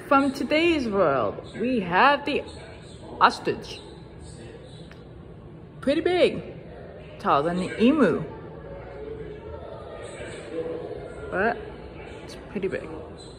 from today's world, we have the ostrich. Pretty big, taller than the emu, but it's pretty big.